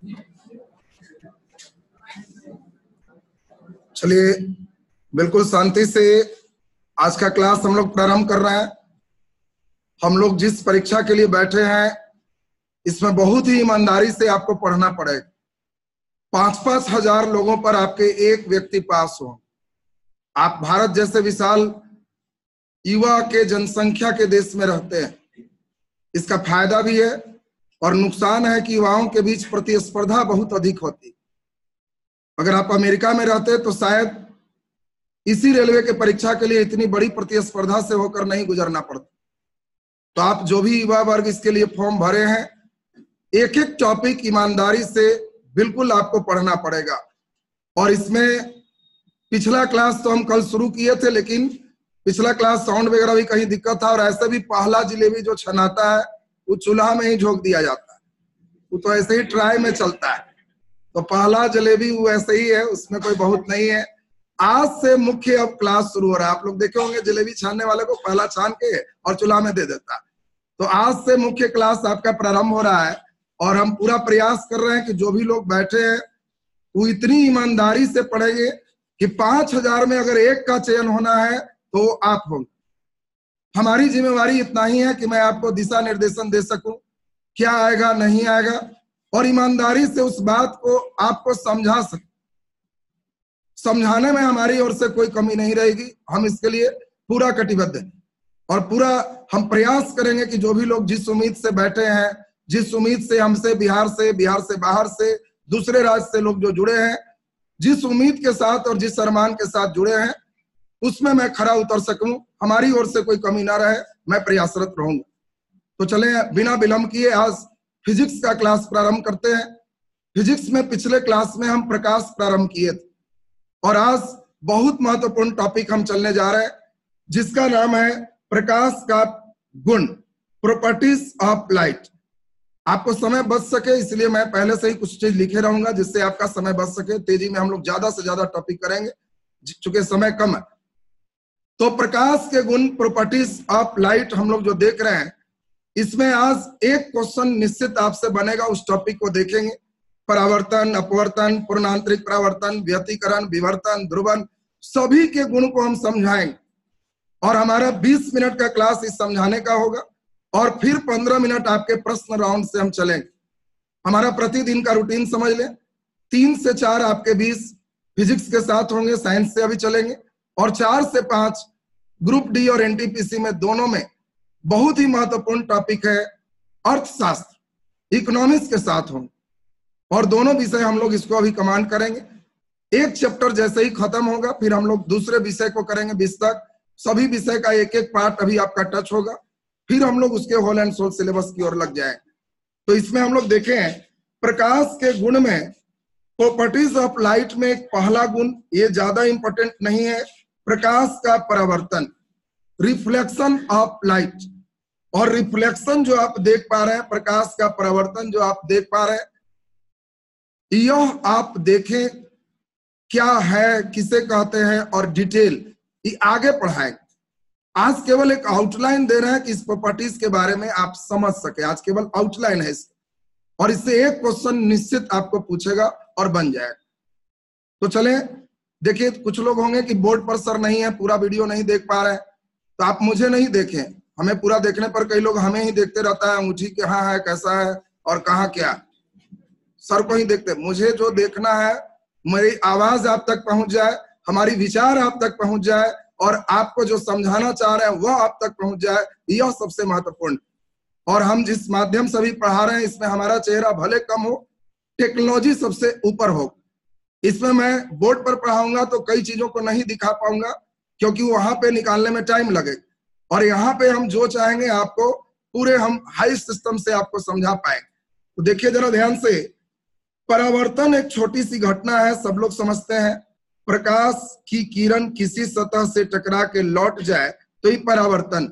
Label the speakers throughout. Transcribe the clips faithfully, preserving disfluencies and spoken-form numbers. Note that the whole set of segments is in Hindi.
Speaker 1: चलिए बिल्कुल शांति से आज का क्लास हम लोग प्रारंभ कर रहे हैं। हम लोग जिस परीक्षा के लिए बैठे हैं इसमें बहुत ही ईमानदारी से आपको पढ़ना पड़ेगा। पांच पांच हजार लोगों पर आपके एक व्यक्ति पास हो। आप भारत जैसे विशाल युवा के जनसंख्या के देश में रहते हैं। इसका फायदा भी है और नुकसान है कि युवाओं के बीच प्रतिस्पर्धा बहुत अधिक होती। अगर आप अमेरिका में रहते तो शायद इसी रेलवे के परीक्षा के लिए इतनी बड़ी प्रतिस्पर्धा से होकर नहीं गुजरना पड़ता। तो आप जो भी युवा वर्ग इसके लिए फॉर्म भरे हैं, एक एक टॉपिक ईमानदारी से बिल्कुल आपको पढ़ना पड़ेगा। और इसमें पिछला क्लास तो हम कल शुरू किए थे, लेकिन पिछला क्लास साउंड वगैरह भी कहीं दिक्कत था और ऐसे भी पहला जिलेबी जो छनाता है वो चूल्हा में ही झोंक दिया जाता है। वो तो ऐसे ही ट्राई में चलता है। तो पहला जलेबी वो ऐसे ही है, उसमें कोई बहुत नहीं है। आज से मुख्य अब क्लास शुरू हो रहा है। आप लोग देखे होंगे जलेबी छानने वाले को पहला छान के और चूल्हा में दे देता है। तो आज से मुख्य क्लास आपका प्रारंभ हो रहा है और हम पूरा प्रयास कर रहे हैं कि जो भी लोग बैठे हैं वो इतनी ईमानदारी से पढ़ेंगे कि पांच हजार में अगर एक का चयन होना है तो आप होंगे। हमारी जिम्मेवारी इतना ही है कि मैं आपको दिशा निर्देशन दे सकूं, क्या आएगा नहीं आएगा, और ईमानदारी से उस बात को आपको समझा सकूं। समझाने में हमारी ओर से कोई कमी नहीं रहेगी। हम इसके लिए पूरा कटिबद्ध हैं और पूरा हम प्रयास करेंगे कि जो भी लोग जिस उम्मीद से बैठे हैं, जिस उम्मीद से हमसे बिहार से बिहार से बाहर से दूसरे राज्य से लोग जो जुड़े हैं, जिस उम्मीद के साथ और जिस अरमान के साथ जुड़े हैं, उसमें मैं खरा उतर सकूं, हमारी ओर से कोई कमी ना रहे, मैं प्रयासरत रहूंगा। तो चले बिना विलंब किए आज फिजिक्स का क्लास प्रारंभ करते हैं। फिजिक्स में पिछले क्लास में हम प्रकाश प्रारंभ किए थे और आज बहुत महत्वपूर्ण टॉपिक हम चलने जा रहे हैं जिसका नाम है प्रकाश का गुण, प्रॉपर्टीज ऑफ लाइट। आपको समय बच सके इसलिए मैं पहले से ही कुछ चीज लिखे रहूंगा जिससे आपका समय बच सके। तेजी में हम लोग ज्यादा से ज्यादा टॉपिक करेंगे चूंकि समय कम है। तो प्रकाश के गुण, प्रॉपर्टीज ऑफ लाइट हम लोग जो देख रहे हैं, इसमें आज एक क्वेश्चन निश्चित आपसे बनेगा। उस टॉपिक को देखेंगे। परावर्तन, अपवर्तन, पूर्णांतरिक परावर्तन, व्यतिकरण, विवर्तन, ध्रुवन, सभी के गुण को हम समझाएंगे और हमारा बीस मिनट का क्लास इस समझाने का होगा और फिर पंद्रह मिनट आपके प्रश्न राउंड से हम चलेंगे। हमारा प्रतिदिन का रूटीन समझ लें। तीन से चार आपके बीस फिजिक्स के साथ होंगे, साइंस से अभी चलेंगे, और चार से पांच ग्रुप डी और एनटीपीसी में दोनों में बहुत ही महत्वपूर्ण टॉपिक है अर्थशास्त्र, इकोनॉमिक्स के साथ होंगे और दोनों विषय हम लोग इसको अभी कमांड करेंगे। एक चैप्टर जैसे ही खत्म होगा फिर हम लोग दूसरे विषय को करेंगे बीस तक। सभी विषय का एक एक पार्ट अभी आपका टच होगा, फिर हम लोग उसके होल एंड सोल सिलेबस की ओर लग जाएंगे। तो इसमें हम लोग देखें प्रकाश के गुण में प्रॉपर्टीज ऑफ लाइट में एक पहला गुण, ये ज्यादा इंपॉर्टेंट नहीं है, प्रकाश का परावर्तन, रिफ्लेक्शन ऑफ लाइट। और रिफ्लेक्शन जो आप देख पा रहे हैं, प्रकाश का परावर्तन जो आप देख पा रहे हैं, यह आप देखें क्या है, किसे कहते हैं और डिटेल ये आगे पढ़ाएंगे। आज केवल एक आउटलाइन दे रहे हैं कि इस प्रॉपर्टीज के बारे में आप समझ सके। आज केवल आउटलाइन है इसका और इससे एक क्वेश्चन निश्चित आपको पूछेगा और बन जाएगा। तो चले देखिए, कुछ लोग होंगे कि बोर्ड पर सर नहीं है, पूरा वीडियो नहीं देख पा रहे हैं, तो आप मुझे नहीं देखें। हमें पूरा देखने पर कई लोग हमें ही देखते रहता है, अंगूठी कहाँ है, कैसा है और कहाँ क्या, सर को ही देखते। मुझे जो देखना है मेरी आवाज आप तक पहुंच जाए, हमारी विचार आप तक पहुंच जाए और आपको जो समझाना चाह रहे हैं वह आप तक पहुंच जाए, यह सबसे महत्वपूर्ण। और हम जिस माध्यम से भी पढ़ा रहे हैं इसमें हमारा चेहरा भले कम हो, टेक्नोलॉजी सबसे ऊपर हो। इसमें मैं बोर्ड पर पढ़ाऊंगा तो कई चीजों को नहीं दिखा पाऊंगा क्योंकि वहां पे निकालने में टाइम लगेगा, और यहाँ पे हम जो चाहेंगे आपको पूरे हम हाई सिस्टम से आपको समझा पाएंगे। तो देखिए जरा ध्यान से, परावर्तन एक छोटी सी घटना है, सब लोग समझते हैं। प्रकाश की किरण किसी सतह से टकरा के लौट जाए तो ये परावर्तन।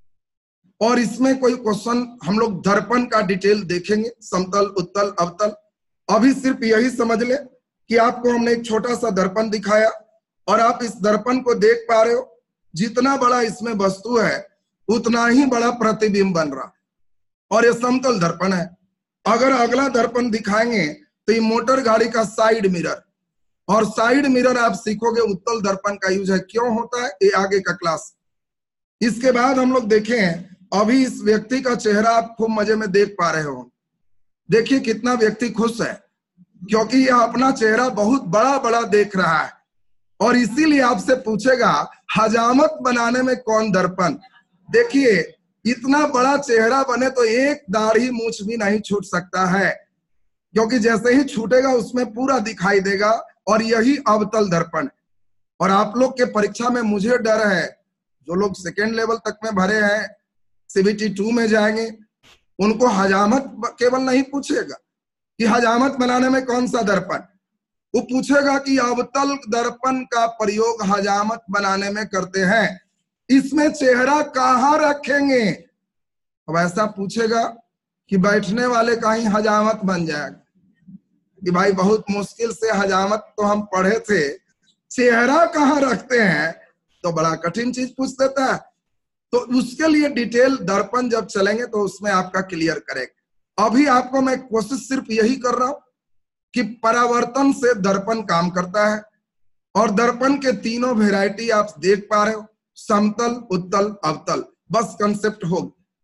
Speaker 1: और इसमें कोई क्वेश्चन हम लोग दर्पण का डिटेल देखेंगे, समतल, उत्तल, अवतल। अभी सिर्फ यही समझ ले कि आपको हमने एक छोटा सा दर्पण दिखाया और आप इस दर्पण को देख पा रहे हो। जितना बड़ा इसमें वस्तु है उतना ही बड़ा प्रतिबिंब बन रहा, और ये समतल दर्पण है। अगर अगला दर्पण दिखाएंगे तो ये मोटर गाड़ी का साइड मिरर, और साइड मिरर आप सीखोगे उत्तल दर्पण का यूज है, क्यों होता है ये आगे का क्लास। इसके बाद हम लोग देखें, अभी इस व्यक्ति का चेहरा आप खूब मजे में देख पा रहे हो। देखिए कितना व्यक्ति खुश है, क्योंकि यह अपना चेहरा बहुत बड़ा बड़ा देख रहा है, और इसीलिए आपसे पूछेगा हजामत बनाने में कौन दर्पण। देखिए इतना बड़ा चेहरा बने तो एक दाढ़ी मूछ भी नहीं छूट सकता है, क्योंकि जैसे ही छूटेगा उसमें पूरा दिखाई देगा, और यही अवतल दर्पण। और आप लोग के परीक्षा में मुझे डर है, जो लोग सेकेंड लेवल तक में भरे हैं, सीबीटी टू में जाएंगे, उनको हजामत केवल नहीं पूछेगा कि हजामत बनाने में कौन सा दर्पण, वो पूछेगा कि अवतल दर्पण का प्रयोग हजामत बनाने में करते हैं, इसमें चेहरा कहाँ रखेंगे। अब ऐसा पूछेगा कि बैठने वाले का ही हजामत बन जाएगा कि भाई बहुत मुश्किल से हजामत तो हम पढ़े थे, चेहरा कहाँ रखते हैं, तो बड़ा कठिन चीज पूछ देता है। तो उसके लिए डिटेल दर्पण जब चलेंगे तो उसमें आपका क्लियर करेगा। अभी आपको मैं कोशिश सिर्फ यही कर रहा हूं कि परावर्तन से दर्पण काम करता है, और दर्पण के तीनों वेराइटी आप देख पा रहे हो, समतल, उत्तल, अवतल, बस कंसेप्ट हो।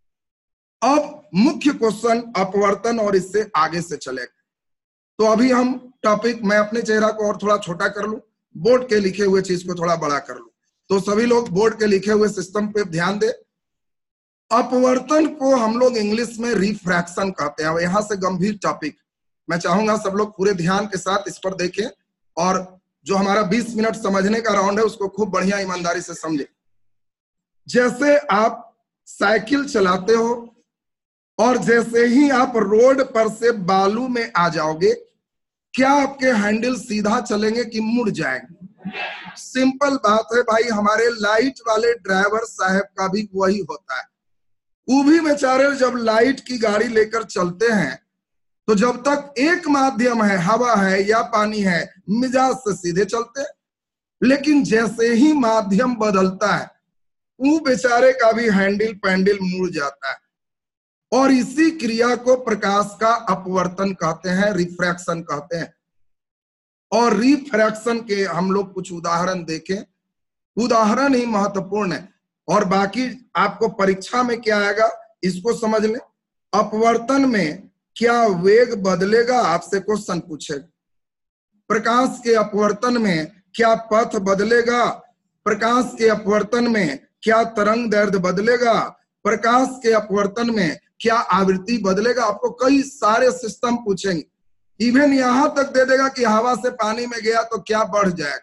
Speaker 1: अब मुख्य क्वेश्चन अपवर्तन और इससे आगे से चलेगा। तो अभी हम टॉपिक, मैं अपने चेहरा को और थोड़ा छोटा कर लूं, बोर्ड के लिखे हुए चीज को थोड़ा बड़ा कर लूं, तो सभी लोग बोर्ड के लिखे हुए सिस्टम पे ध्यान दे। अपवर्तन को हम लोग इंग्लिश में रिफ्रैक्शन कहते हैं। यहां से गंभीर टॉपिक, मैं चाहूंगा सब लोग पूरे ध्यान के साथ इस पर देखें, और जो हमारा बीस मिनट समझने का राउंड है उसको खूब बढ़िया ईमानदारी से समझे। जैसे आप साइकिल चलाते हो, और जैसे ही आप रोड पर से बालू में आ जाओगे, क्या आपके हैंडल सीधा चलेंगे कि मुड़ जाएंगे? सिंपल बात है भाई, हमारे लाइट वाले ड्राइवर साहब का भी वही होता है। वो भी बेचारे जब लाइट की गाड़ी लेकर चलते हैं, तो जब तक एक माध्यम है, हवा है या पानी है, मिजाज से सीधे चलते हैं, लेकिन जैसे ही माध्यम बदलता है, वो बेचारे का भी हैंडल पैंडल मुड़ जाता है। और इसी क्रिया को प्रकाश का अपवर्तन कहते हैं, रिफ्रैक्शन कहते हैं। और रिफ्रैक्शन के हम लोग कुछ उदाहरण देखें, उदाहरण ही महत्वपूर्ण है, और बाकी आपको परीक्षा में क्या आएगा इसको समझ लें। अपवर्तन में क्या वेग बदलेगा, आपसे क्वेश्चन पूछेगा। प्रकाश के अपवर्तन में क्या पथ बदलेगा, प्रकाश के अपवर्तन में क्या तरंग दैर्ध्य बदलेगा, प्रकाश के अपवर्तन में क्या आवृत्ति बदलेगा। आपको कई सारे सिस्टम पूछेंगे, इवन यहां तक दे देगा कि हवा से पानी में गया तो क्या बढ़ जाएगा,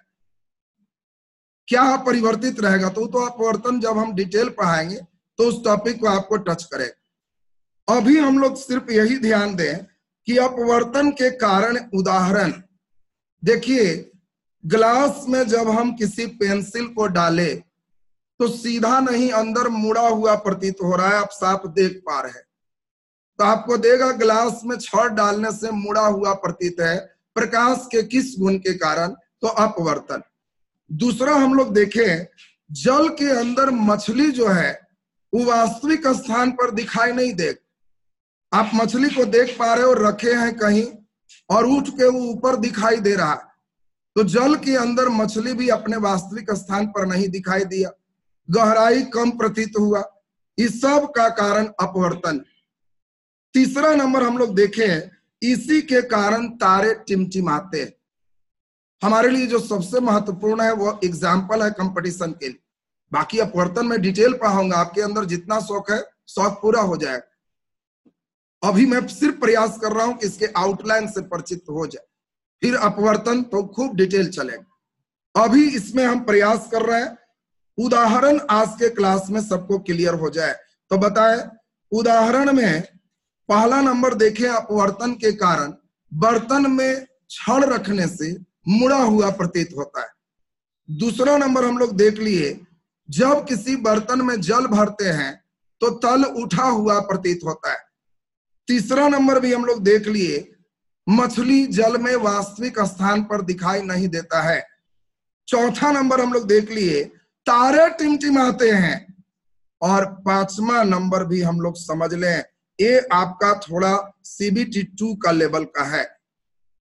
Speaker 1: क्या परिवर्तित रहेगा। तो तो अपवर्तन जब हम डिटेल पढ़ाएंगे तो उस टॉपिक को आपको टच करेगा। अभी हम लोग सिर्फ यही ध्यान दें कि अपवर्तन के कारण उदाहरण देखिए। ग्लास में जब हम किसी पेंसिल को डाले तो सीधा नहीं, अंदर मुड़ा हुआ प्रतीत हो रहा है, आप साफ देख पा रहे हैं। तो आपको देगा ग्लास में छड़ डालने से मुड़ा हुआ प्रतीत है, प्रकाश के किस गुण के कारण, तो अपवर्तन। दूसरा हम लोग देखें, जल के अंदर मछली जो है वो वास्तविक स्थान पर दिखाई नहीं दे। आप मछली को देख पा रहे हो, रखे हैं कहीं और उठ के वो ऊपर दिखाई दे रहा है, तो जल के अंदर मछली भी अपने वास्तविक स्थान पर नहीं दिखाई दिया, गहराई कम प्रतीत हुआ। इस सब का कारण अपवर्तन। तीसरा नंबर हम लोग देखें, इसी के कारण तारे टिमटिमाते हैं। हमारे लिए जो सबसे महत्वपूर्ण है वो एग्जाम्पल है कंपटीशन के लिए। बाकी अपवर्तन में डिटेल पढ़ाऊंगा, आपके अंदर जितना शौक है शौक पूरा हो जाएगा। अभी मैं सिर्फ प्रयास कर रहा हूं कि इसके आउटलाइन से परिचित हो जाए, फिर अपवर्तन तो खूब डिटेल चलेगा। अभी इसमें हम प्रयास कर रहे हैं उदाहरण आज के क्लास में सबको क्लियर हो जाए। तो बताएं, उदाहरण में पहला नंबर देखें, अपवर्तन के कारण बर्तन में छड़ रखने से मुड़ा हुआ प्रतीत होता है। दूसरा नंबर हम लोग देख लिए, जब किसी बर्तन में जल भरते हैं तो तल उठा हुआ प्रतीत होता है। तीसरा नंबर भी हम लोग देख लिए, मछली जल में वास्तविक स्थान पर दिखाई नहीं देता है। चौथा नंबर हम लोग देख लिए, तारे टिमटिमाते हैं। और पांचवा नंबर भी हम लोग समझ लें, ये आपका थोड़ा सीबीटी टू का लेवल का है।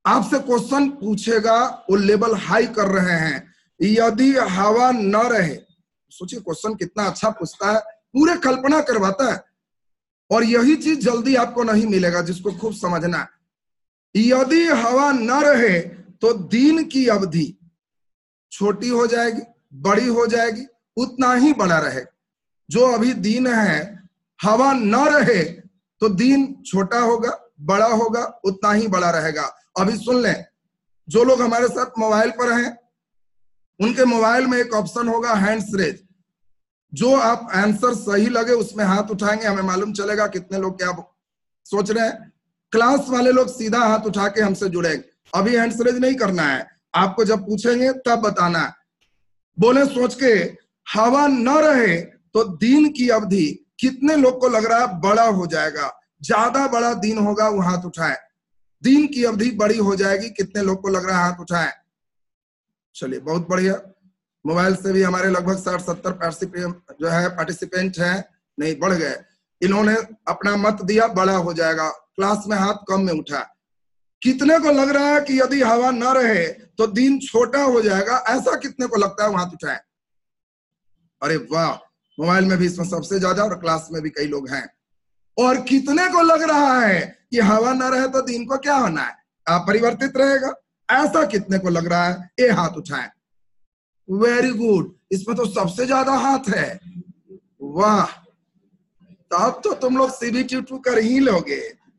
Speaker 1: आपसे क्वेश्चन पूछेगा, वो लेवल हाई कर रहे हैं। यदि हवा न रहे, सोचिए क्वेश्चन कितना अच्छा पूछता है, पूरे कल्पना करवाता है। और यही चीज जल्दी आपको नहीं मिलेगा, जिसको खूब समझना है। यदि हवा न रहे तो दिन की अवधि छोटी हो जाएगी, बड़ी हो जाएगी, उतना ही बड़ा रहेगा। जो अभी दिन है, हवा न रहे तो दिन छोटा होगा, बड़ा होगा, उतना ही बड़ा रहेगा। अभी सुन लें, जो लोग हमारे साथ मोबाइल पर हैं, उनके मोबाइल में एक ऑप्शन होगा हैंड्स रेज। जो आप आंसर सही लगे उसमें हाथ उठाएंगे, हमें मालूम चलेगा कितने लोग क्या सोच रहे हैं। क्लास वाले लोग सीधा हाथ उठा के हमसे जुड़ेंगे, अभी हैंड्स रेज नहीं करना है, आपको जब पूछेंगे तब बताना है। बोले सोच के, हवा न रहे तो दिन की अवधि कितने लोग को लग रहा है बड़ा हो जाएगा? ज्यादा बड़ा दिन होगा वो हाथ उठाए। दिन की अवधि बड़ी हो जाएगी, कितने लोग को लग रहा है हाथ उठाए? चलिए बहुत बढ़िया। मोबाइल से भी हमारे लगभग साठ सत्तर पार्टिसिपेंट जो है पार्टिसिपेंट हैं, नहीं बढ़ गए। इन्होंने अपना मत दिया, बड़ा हो जाएगा। क्लास में हाथ कम में उठा। कितने को लग रहा है कि यदि हवा न रहे तो दिन छोटा हो जाएगा? ऐसा कितने को लगता है वो हाथ उठाए? अरे वाह, मोबाइल में भी इसमें सबसे ज्यादा और क्लास में भी कई लोग हैं। और कितने को लग रहा है कि हवा न रहे तो दिन को क्या होना है? अपरिवर्तित रहेगा? ऐसा कितने को लग रहा है? ये हाथ उठाएं। वेरी गुड, इसमें तो सबसे ज्यादा हाथ है। वाह, तब तो तुम लोग सीबीटी टू कर ही लोगे।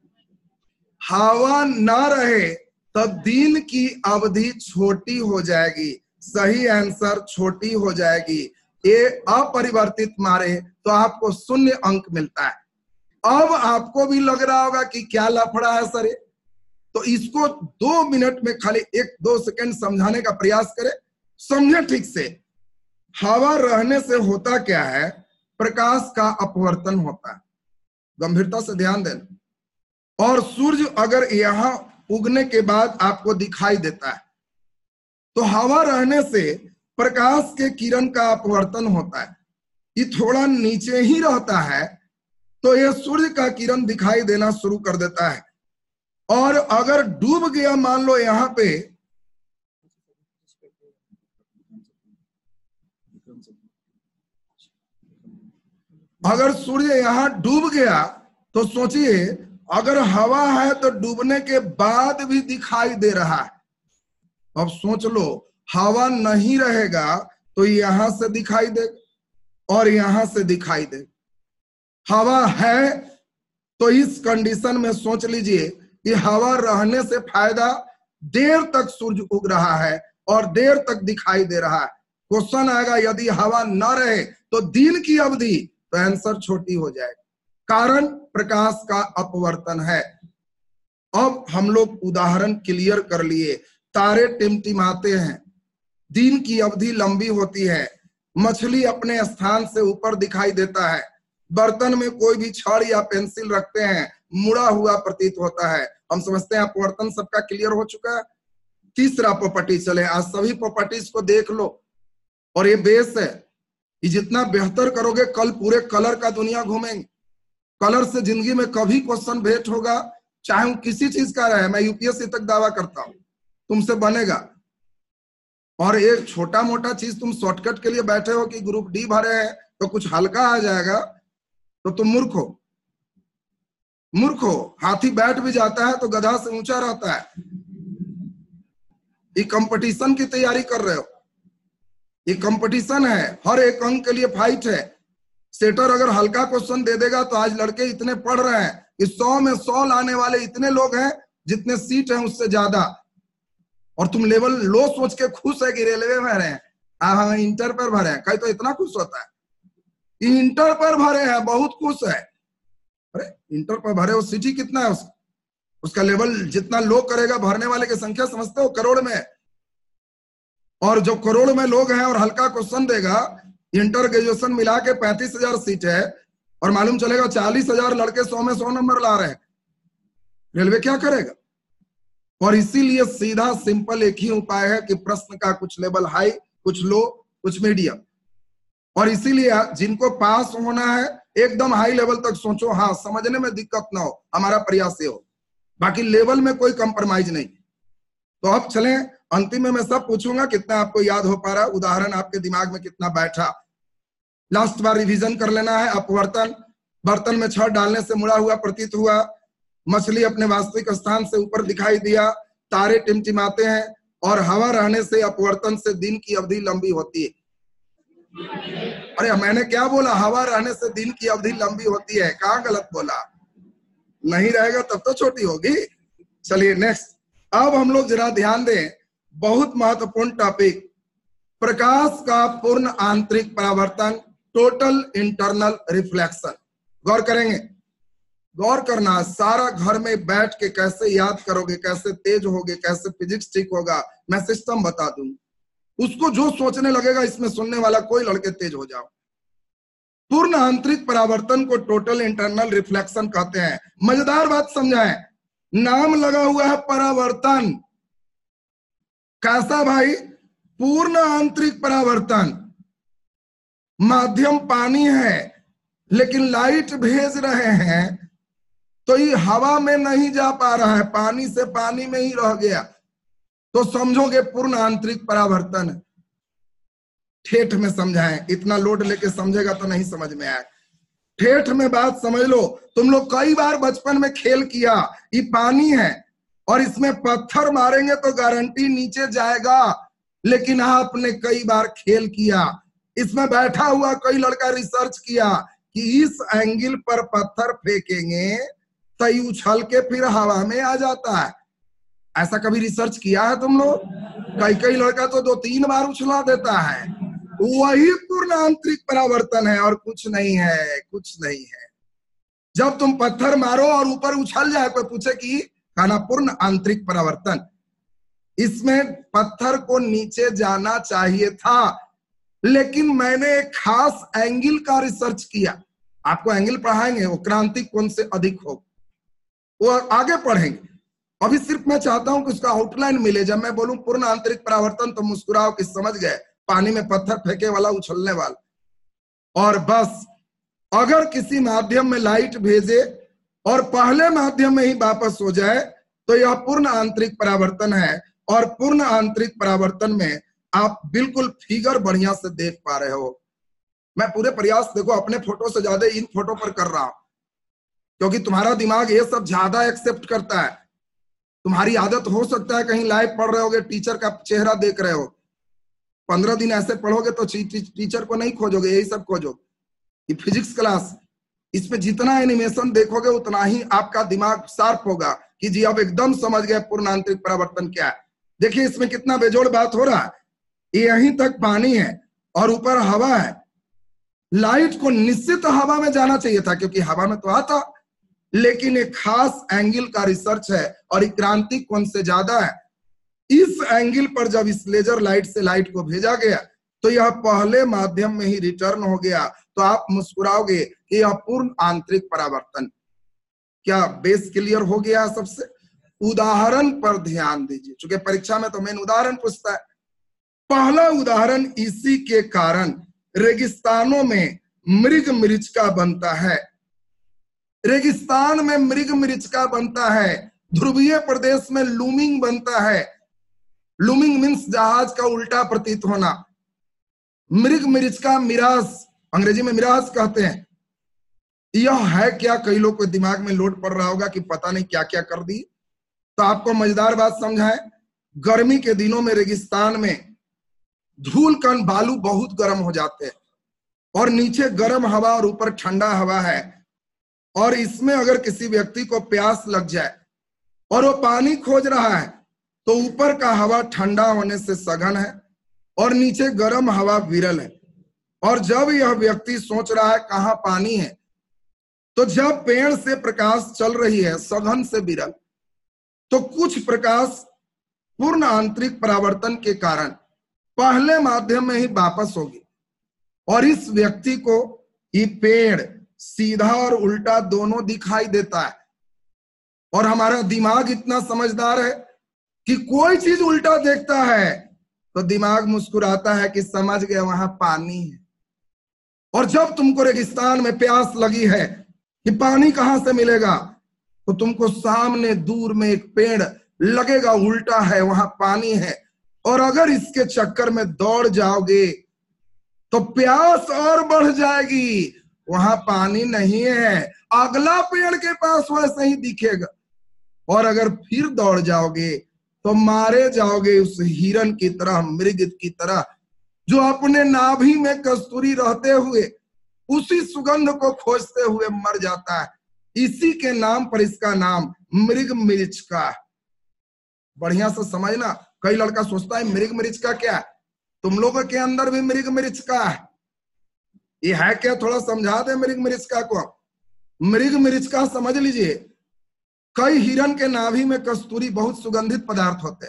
Speaker 1: हवा न रहे तो दिन की अवधि छोटी हो जाएगी। सही आंसर छोटी हो जाएगी। ये अपरिवर्तित मारे तो आपको शून्य अंक मिलता है। अब आपको भी लग रहा होगा कि क्या लफड़ा है सर, तो इसको दो मिनट में खाली एक दो सेकंड समझाने का प्रयास करें, समझे ठीक से। हवा रहने से होता क्या है? प्रकाश का अपवर्तन होता है। गंभीरता से ध्यान देना। और सूर्य अगर यहां उगने के बाद आपको दिखाई देता है तो हवा रहने से प्रकाश के किरण का अपवर्तन होता है। ये थोड़ा नीचे ही रहता है तो यह सूर्य का किरण दिखाई देना शुरू कर देता है। और अगर डूब गया, मान लो यहां पे, अगर सूर्य यहां डूब गया तो सोचिए, अगर हवा है तो डूबने के बाद भी दिखाई दे रहा है। अब सोच लो, हवा नहीं रहेगा तो यहां से दिखाई दे और यहां से दिखाई दे। हवा है तो इस कंडीशन में सोच लीजिए कि हवा रहने से फायदा, देर तक सूर्य उग रहा है और देर तक दिखाई दे रहा है। क्वेश्चन आएगा यदि हवा न रहे तो दिन की अवधि, तो आंसर छोटी हो जाएगी। कारण प्रकाश का अपवर्तन है। अब हम लोग उदाहरण क्लियर कर लिए। तारे टिमटिमाते हैं, दिन की अवधि लंबी होती है, मछली अपने स्थान से ऊपर दिखाई देता है, बर्तन में कोई भी छड़ या पेंसिल रखते हैं, मुड़ा हुआ प्रतीत होता है। हम समझते हैं अपवर्तन सबका क्लियर हो चुका है। तीसरा प्रॉपर्टी चले, आज सभी प्रॉपर्टीज को देख लो। और ये बेस है, ये जितना बेहतर करोगे कल पूरे कलर का दुनिया घूमेंगे। कलर से जिंदगी में कभी क्वेश्चन भेंट होगा, चाहे वो किसी चीज का रहे। मैं यूपीएससी तक दावा करता हूं तुमसे बनेगा। और एक छोटा मोटा चीज तुम शॉर्टकट के लिए बैठे हो कि ग्रुप डी भरे हैं तो कुछ हल्का आ जाएगा, तो तुम मूर्ख हो। मूर्ख हो। हाथी बैठ भी जाता है तो गधा से ऊंचा रहता है। ये कंपटीशन की तैयारी कर रहे हो, ये कंपटीशन है, हर एक अंक के लिए फाइट है। सेटर अगर हल्का क्वेश्चन दे देगा तो आज लड़के इतने पढ़ रहे हैं कि सौ में सौ लाने वाले इतने लोग हैं, जितने सीट हैं उससे ज्यादा। और तुम लेवल लो सोच के खुश है कि रेलवे में रहे हैं, आप हमें इंटर पर भरे हैं। कहीं तो इतना खुश होता है, इंटर पर भरे हैं बहुत खुश है। अरे इंटर पर भरे हो, सिटी कितना है उसका उसका लेवल जितना लो करेगा, भरने वाले की संख्या समझते हो करोड़ में। और जो करोड़ में लोग हैं और हल्का क्वेश्चन देगा, इंटर ग्रेजुएशन मिला के पैंतीस हजार सीट है और मालूम चलेगा चालीस हजार लड़के सौ में सौ नंबर ला रहे हैं, रेलवे क्या करेगा? और इसीलिए सीधा सिंपल एक ही उपाय है कि प्रश्न का कुछ लेवल हाई, कुछ लो, कुछ मीडियम। और इसीलिए जिनको पास होना है एकदम हाई लेवल तक सोचो, हाँ समझने में दिक्कत ना हो, हमारा प्रयास ये हो। बाकी लेवल में कोई कंप्रोमाइज नहीं। तो अब चलें अंतिम में मैं सब पूछूंगा, कितना आपको याद हो पा रहा, उदाहरण आपके दिमाग में कितना बैठा। लास्ट बार रिवीजन कर लेना है। अपवर्तन, बर्तन में छड़ डालने से मुड़ा हुआ प्रतीत हुआ, मछली अपने वास्तविक स्थान से ऊपर दिखाई दिया, तारे टिमटिमाते हैं, और हवा रहने से अपवर्तन से दिन की अवधि लंबी होती है। अरे मैंने क्या बोला, हवा रहने से दिन की अवधि लंबी होती है, कहाँ गलत बोला? नहीं रहेगा तब तो छोटी होगी। चलिए नेक्स्ट, अब हम लोग जरा ध्यान दें, बहुत महत्वपूर्ण टॉपिक, प्रकाश का पूर्ण आंतरिक परावर्तन, टोटल इंटरनल रिफ्लेक्शन। गौर करेंगे, गौर करना, सारा घर में बैठ के कैसे याद करोगे, कैसे तेज होगे, कैसे फिजिक्स ठीक होगा, मैं सिस्टम बता दूं। उसको जो सोचने लगेगा इसमें सुनने वाला कोई लड़के तेज हो जाओ। पूर्ण आंतरिक परावर्तन को टोटल इंटरनल रिफ्लेक्शन कहते हैं। मजेदार बात समझाएं, नाम लगा हुआ है परावर्तन, कैसा भाई? पूर्ण आंतरिक परावर्तन। माध्यम पानी है लेकिन लाइट भेज रहे हैं तो ये हवा में नहीं जा पा रहा है, पानी से पानी में ही रह गया, तो समझोगे पूर्ण आंतरिक परावर्तन। ठेठ में समझाएं, इतना लोड लेके समझेगा तो नहीं समझ में आए। ठेठ में बात समझ लो, तुम लोग कई बार बचपन में खेल किया, ये पानी है और इसमें पत्थर मारेंगे तो गारंटी नीचे जाएगा, लेकिन आपने कई बार खेल किया, इसमें बैठा हुआ कोई लड़का रिसर्च किया कि इस एंगल पर पत्थर फेंकेंगे तो ये उछल के फिर हवा में आ जाता है। ऐसा कभी रिसर्च किया है तुम लोग? कई कई लड़का तो दो तीन बार उछला देता है। वही पूर्ण आंतरिक परावर्तन है और कुछ नहीं है, कुछ नहीं है। जब तुम पत्थर मारो और ऊपर उछल जाए, कोई पूछे कि खाना पूर्ण आंतरिक परावर्तन, इसमें पत्थर को नीचे जाना चाहिए था, लेकिन मैंने एक खास एंगल का रिसर्च किया। आपको एंगल पढ़ाएंगे, वो क्रांतिक कोण से अधिक हो, वो आगे पढ़ेंगे। अभी सिर्फ मैं चाहता हूं कि उसका आउटलाइन मिले। जब मैं बोलूं पूर्ण आंतरिक परावर्तन तो मुस्कुराओ कि समझ गए, पानी में पत्थर फेंके वाला, उछलने वाला। और बस अगर किसी माध्यम में लाइट भेजे और पहले माध्यम में ही वापस हो जाए तो यह पूर्ण आंतरिक परावर्तन है। और पूर्ण आंतरिक परावर्तन में आप बिल्कुल फिगर बढ़िया से देख पा रहे हो। मैं पूरे प्रयास देखो अपने फोटो से ज्यादा इन फोटो पर कर रहा हूं, क्योंकि तुम्हारा दिमाग ये सब ज्यादा एक्सेप्ट करता है। तुम्हारी आदत हो सकता है कहीं लाइव पढ़ रहे होगे, टीचर का चेहरा देख रहे हो, पंद्रह दिन ऐसे पढ़ोगे तो टीचर को नहीं खोजोगे, यही सब खोजोगे। ये फिजिक्स क्लास, इसमें जितना एनिमेशन देखोगे उतना ही आपका दिमाग शार्प होगा कि जी अब एकदम समझ गए पूर्ण आंतरिक परावर्तन क्या है। देखिए इसमें कितना बेजोड़ बात हो रहा है। यहीं तक पानी है और ऊपर हवा है। लाइट को निश्चित हवा में जाना चाहिए था क्योंकि हवा में तो आता, लेकिन एक खास एंगल का रिसर्च है और एक क्रांतिक कोण से ज्यादा है। इस एंगल पर जब इस लेजर लाइट से लाइट को भेजा गया तो यह पहले माध्यम में ही रिटर्न हो गया। तो आप मुस्कुराओगे कि यह पूर्ण आंतरिक परावर्तन। क्या बेस क्लियर हो गया सबसे? उदाहरण पर ध्यान दीजिए, चूंकि परीक्षा में तो मेन उदाहरण पूछता है। पहला उदाहरण, इसी के कारण रेगिस्तानों में मृग मरीचिका बनता है। रेगिस्तान में मृग मरीचिका बनता है, ध्रुवीय प्रदेश में लूमिंग बनता है। लूमिंग मीन्स जहाज का उल्टा प्रतीत होना। मृग मरीचिका मिराज, अंग्रेजी में मिराज कहते हैं। यह है क्या? कई लोग को दिमाग में लोड पड़ रहा होगा कि पता नहीं क्या क्या कर दी। तो आपको मजेदार बात समझाएं, गर्मी के दिनों में रेगिस्तान में धूल कण बालू बहुत गर्म हो जाते हैं और नीचे गर्म हवा और ऊपर ठंडा हवा है। और इसमें अगर किसी व्यक्ति को प्यास लग जाए और वो पानी खोज रहा है तो ऊपर का हवा ठंडा होने से सघन है और नीचे गर्म हवा विरल है। और जब यह व्यक्ति सोच रहा है कहाँ पानी है, तो जब पेड़ से प्रकाश चल रही है सघन से विरल, तो कुछ प्रकाश पूर्ण आंतरिक परावर्तन के कारण पहले माध्यम में ही वापस होगी और इस व्यक्ति को ये पेड़ सीधा और उल्टा दोनों दिखाई देता है। और हमारा दिमाग इतना समझदार है कि कोई चीज उल्टा देखता है तो दिमाग मुस्कुराता है कि समझ गए वहां पानी है। और जब तुमको रेगिस्तान में प्यास लगी है कि पानी कहां से मिलेगा, तो तुमको सामने दूर में एक पेड़ लगेगा उल्टा है, वहां पानी है। और अगर इसके चक्कर में दौड़ जाओगे तो प्यास और बढ़ जाएगी, वहां पानी नहीं है, अगला पेड़ के पास वैसे ही दिखेगा। और अगर फिर दौड़ जाओगे तो मारे जाओगे उस हिरन की तरह, मृग की तरह, जो अपने नाभि में कस्तूरी रहते हुए उसी सुगंध को खोजते हुए मर जाता है। इसी के नाम पर इसका नाम मृग मरीचिका। बढ़िया से समझना, कई लड़का सोचता है मृग मरीचिका क्या है, तुम लोगों के अंदर भी मृग मरीचिका है। ये है क्या, थोड़ा समझा दे मृग मरीचिका को। मृग मरीचिका समझ लीजिए, कई हिरन के नाभि में कस्तूरी बहुत सुगंधित पदार्थ होते हैं,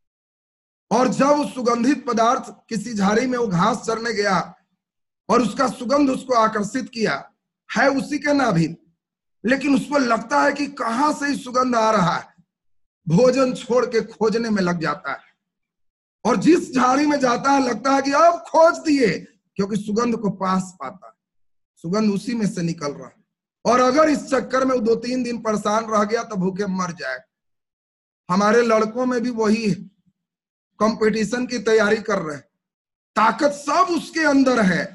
Speaker 1: और जब उस सुगंधित पदार्थ किसी झाड़ी में वो घास चरने गया और उसका सुगंध उसको आकर्षित किया, है उसी के नाभि, लेकिन उसको लगता है कि कहां से ही सुगंध आ रहा है, भोजन छोड़ के खोजने में लग जाता है। और जिस झाड़ी में जाता है लगता है कि अब खोज दिए, क्योंकि सुगंध को पास पाता है, सुगंध उसी में से निकल रहा है। और अगर इस चक्कर में वो दो तीन दिन परेशान रह गया तो भूखे मर जाए। हमारे लड़कों में भी वही है, कंपटीशन की तैयारी कर रहे हैं, ताकत सब उसके अंदर है,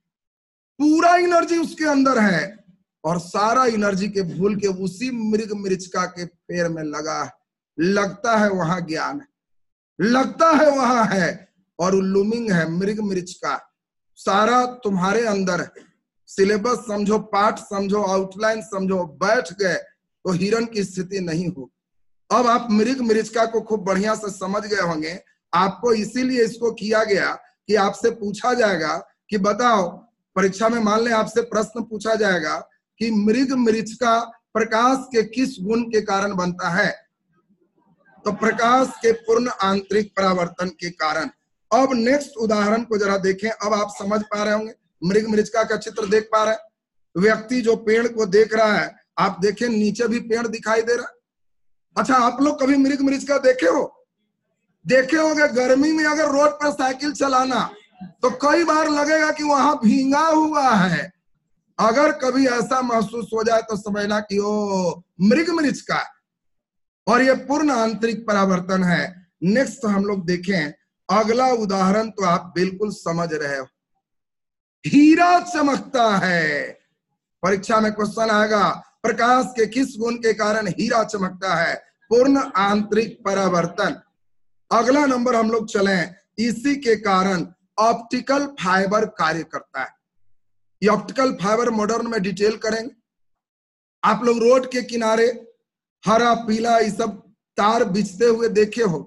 Speaker 1: पूरा एनर्जी उसके अंदर है, और सारा एनर्जी के भूल के उसी मृग मरीचिका के पैर में लगा है। लगता है वहां ज्ञान है, लगता है वहां है, और लूमिंग है मृग मरीचिका, सारा तुम्हारे अंदर है। सिलेबस समझो, पाठ समझो, आउटलाइन समझो, बैठ गए तो हिरन की स्थिति नहीं हो। अब आप मृग मरीचिका को खूब बढ़िया से समझ गए होंगे। आपको इसीलिए इसको किया गया कि आपसे पूछा जाएगा कि बताओ, परीक्षा में मान ले आपसे प्रश्न पूछा जाएगा कि मृग मरीचिका प्रकाश के किस गुण के कारण बनता है, तो प्रकाश के पूर्ण आंतरिक परावर्तन के कारण। अब नेक्स्ट उदाहरण को जरा देखें। अब आप समझ पा रहे होंगे, मृग मरीचिका का चित्र देख पा रहे हैं। व्यक्ति जो पेड़ को देख रहा है, आप देखें नीचे भी पेड़ दिखाई दे रहा है। अच्छा, आप लोग कभी मृग मरीचिका देखे हो? देखे होंगे। गर्मी में अगर रोड पर साइकिल चलाना तो कई बार लगेगा कि वहां भींगा हुआ है। अगर कभी ऐसा महसूस हो जाए तो समझना कि ओ मृग मरीचिका, और ये पूर्ण आंतरिक परावर्तन है। नेक्स्ट हम लोग देखें अगला उदाहरण, तो आप बिल्कुल समझ रहे हो, हीरा चमकता है। परीक्षा में क्वेश्चन आएगा, प्रकाश के किस गुण के कारण हीरा चमकता है? पूर्ण आंतरिक परावर्तन। अगला नंबर हम लोग चलें, इसी के कारण ऑप्टिकल फाइबर कार्य करता है। ये ऑप्टिकल फाइबर मॉडर्न में डिटेल करेंगे। आप लोग रोड के किनारे हरा पीला ये सब तार बिछते हुए देखे हो,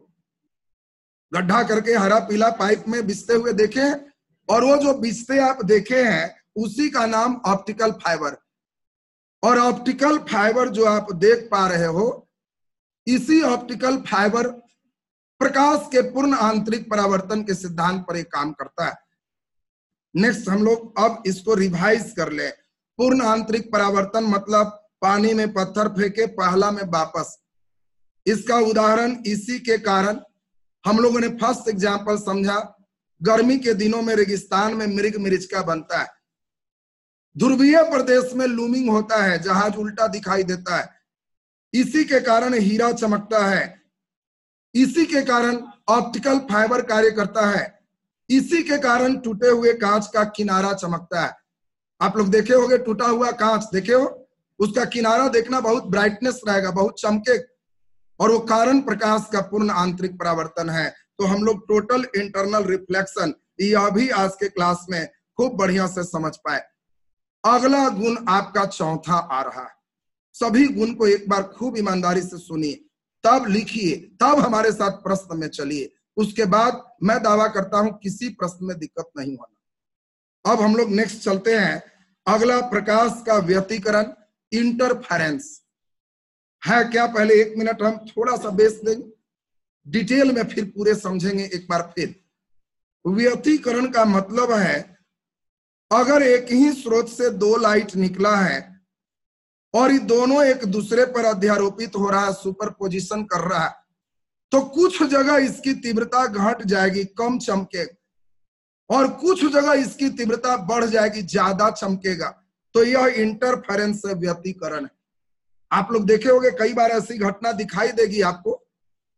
Speaker 1: गड्ढा करके हरा पीला पाइप में बिछते हुए देखे हैं, और वो जो बिछते आप देखे हैं उसी का नाम ऑप्टिकल फाइबर। और ऑप्टिकल फाइबर जो आप देख पा रहे हो, इसी ऑप्टिकल फाइबर प्रकाश के पूर्ण आंतरिक परावर्तन के सिद्धांत पर एक काम करता है। नेक्स्ट हम लोग अब इसको रिवाइज कर ले। पूर्ण आंतरिक परावर्तन मतलब पानी में पत्थर फेंके, पहला में वापस। इसका उदाहरण इसी के कारण हम लोगों ने फर्स्ट एग्जाम्पल समझा, गर्मी के दिनों में रेगिस्तान में मृग मरीचिका बनता है। ध्रुवीय प्रदेश में लूमिंग होता है, जहाज उल्टा दिखाई देता है। इसी के कारण हीरा चमकता है, इसी के कारण ऑप्टिकल फाइबर कार्य करता है, इसी के कारण टूटे हुए कांच का किनारा चमकता है। आप लोग देखे होंगे टूटा हुआ कांच, देखे हो, उसका किनारा देखना बहुत ब्राइटनेस रहेगा, बहुत चमके, और वो कारण प्रकाश का पूर्ण आंतरिक परावर्तन है। तो हम लोग टोटल इंटरनल रिफ्लेक्शन यह भी आज के क्लास में खूब बढ़िया से समझ पाए। अगला गुण आपका चौथा आ रहा है। सभी गुण को एक बार खूब ईमानदारी से सुनिए, तब लिखिए, तब हमारे साथ प्रश्न में चलिए। उसके बाद मैं दावा करता हूं किसी प्रश्न में दिक्कत नहीं होना। अब हम लोग नेक्स्ट चलते हैं। अगला प्रकाश का व्यतिकरण, इंटरफेरेंस है क्या? पहले एक मिनट हम थोड़ा सा बेस देंगे, डिटेल में फिर पूरे समझेंगे एक बार फिर। व्यतिकरण का मतलब है अगर एक ही स्रोत से दो लाइट निकला है और ये दोनों एक दूसरे पर अध्यारोपित हो रहा है, सुपरपोजिशन कर रहा है, तो कुछ जगह इसकी तीव्रता घट जाएगी, कम चमकेगा, और कुछ जगह इसकी तीव्रता बढ़ जाएगी, ज्यादा चमकेगा। तो यह इंटरफेरेंस से व्यतिकरण है। आप लोग देखे होंगे कई बार ऐसी घटना दिखाई देगी आपको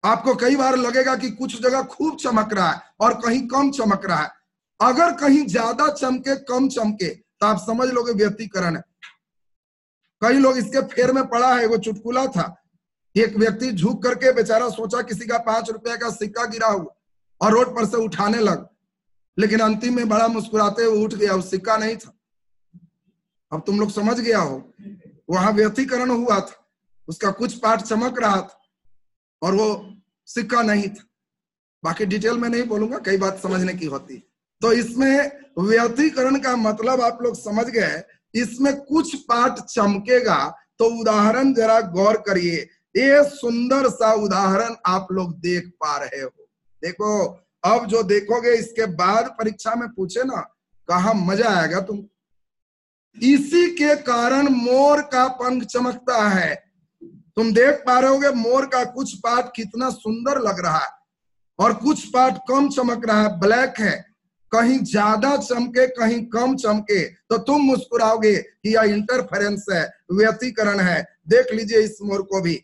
Speaker 1: आपको कई बार लगेगा कि कुछ जगह खूब चमक रहा है और कहीं कम चमक रहा है। अगर कहीं ज्यादा चमके कम चमके तो आप समझ लोगे व्यतिकरण है। कई लोग इसके फेर में पड़ा है। वो चुटकुला था, एक व्यक्ति झुक करके बेचारा सोचा किसी का पांच रुपए का सिक्का गिरा हुआ और रोड पर से उठाने लग, लेकिन अंतिम में बड़ा मुस्कुराते हुए उठ गया, वो सिक्का नहीं था। अब तुम लोग समझ गया हो, वहां व्यतिकरण हुआ था, उसका कुछ पार्ट चमक रहा था और वो सिक्का नहीं था। बाकी डिटेल में नहीं बोलूंगा, कई बात समझने की होती है। तो इसमें व्यतिकरण का मतलब आप लोग समझ गए। इसमें कुछ पार्ट चमकेगा तो उदाहरण जरा गौर करिए। ये सुंदर सा उदाहरण आप लोग देख पा रहे हो। देखो, अब जो देखोगे इसके बाद परीक्षा में पूछे ना, कहा मजा आएगा तुम। इसी के कारण मोर का पंख चमकता है। तुम देख पा रहे होगे मोर का कुछ पार्ट कितना सुंदर लग रहा है और कुछ पार्ट कम चमक रहा है, ब्लैक है। कहीं ज्यादा चमके कहीं कम चमके तो तुम मुस्कुराओगे कि यह इंटरफेरेंस है, व्यतिकरण है। देख लीजिए इस मोर को भी,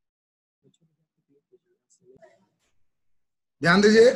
Speaker 1: ध्यान दीजिए।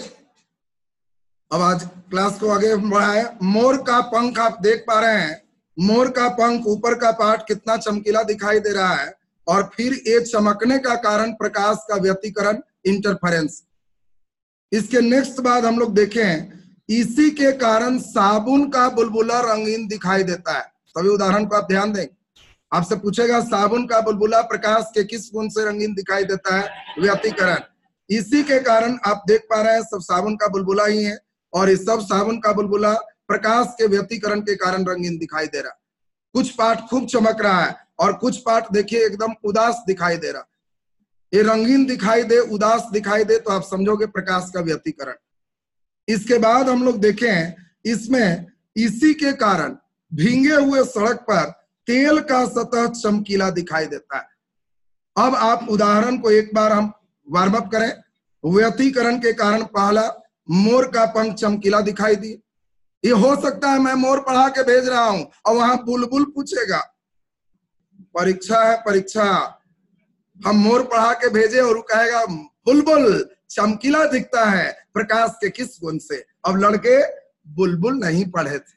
Speaker 1: अब आज क्लास को आगे बढ़ाए। मोर का पंख आप देख पा रहे हैं, मोर का पंख ऊपर का पार्ट कितना चमकीला दिखाई दे रहा है और फिर ये चमकने का कारण प्रकाश का व्यतिकरण, इंटरफेरेंस। इसके नेक्स्ट बाद हम लोग देखें, इसी के कारण साबुन का बुलबुला रंगीन दिखाई देता है। सभी उदाहरण को आप ध्यान दें। आपसे पूछेगा साबुन का बुलबुला प्रकाश के किस गुण से रंगीन दिखाई देता है? व्यतिकरण। इसी के कारण आप देख पा रहे हैं सब साबुन का बुलबुला ही है और इस सब साबुन का बुलबुला प्रकाश के व्यतिकरण के कारण रंगीन दिखाई दे रहा। कुछ पार्ट खूब चमक रहा है और कुछ पार्ट देखिए एकदम उदास दिखाई दे रहा। ये रंगीन दिखाई दे, उदास दिखाई दे तो आप समझोगे प्रकाश का व्यतिकरण। इसके बाद हम लोग देखें, इसमें इसी के कारण भींगे हुए सड़क पर तेल का सतह चमकीला दिखाई देता है। अब आप उदाहरण को एक बार हम वार्म अप करें। व्यतिकरण के कारण पहला, मोर का पंख चमकीला दिखाई दिए। ये हो सकता है मैं मोर पढ़ा के भेज रहा हूं और वहां बुलबुल पूछेगा, परीक्षा है परीक्षा, हम मोर पढ़ा के भेजे और वो कहेगा बुलबुल चमकीला दिखता है प्रकाश के किस गुण से। अब लड़के बुलबुल नहीं पढ़े थे,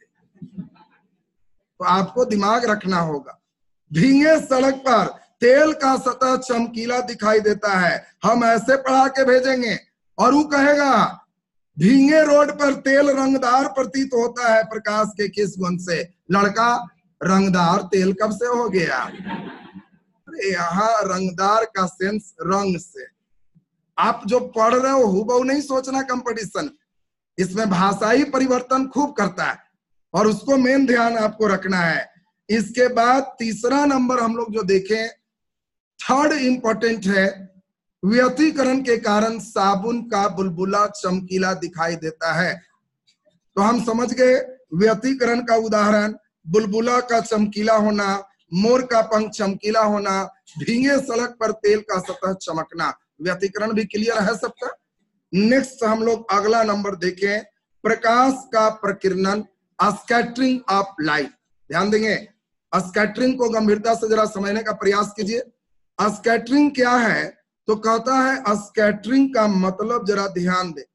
Speaker 1: तो आपको दिमाग रखना होगा। भींगे सड़क पर तेल का सतह चमकीला दिखाई देता है, हम ऐसे पढ़ा के भेजेंगे और वो कहेगा भींगे रोड पर तेल रंगदार प्रतीत होता है प्रकाश के किस गुण से। लड़का रंगदार तेल कब से हो गया? अरे यहाँ रंगदार का सेंस रंग से। आप जो पढ़ रहे हो हुबहू नहीं सोचना कंपटीशन, इसमें भाषाई परिवर्तन खूब करता है और उसको मेन ध्यान आपको रखना है। इसके बाद तीसरा नंबर हम लोग जो देखें, थर्ड इंपॉर्टेंट है, व्यतिकरण के कारण साबुन का बुलबुला चमकीला दिखाई देता है। तो हम समझ गए व्यतिकरण का उदाहरण, बुलबुला का चमकीला होना, मोर का पंख चमकीला होना, भींगे सड़क पर तेल का सतह चमकना। व्यतिकरण भी क्लियर है सबका। नेक्स्ट हम लोग अगला नंबर देखें, प्रकाश का प्रकीर्णन, स्कैटरिंग ऑफ लाइट। ध्यान देंगे, स्कैटरिंग को गंभीरता से जरा समझने का प्रयास कीजिए। स्कैटरिंग क्या है? तो कहता है स्कैटरिंग का मतलब जरा ध्यान दे,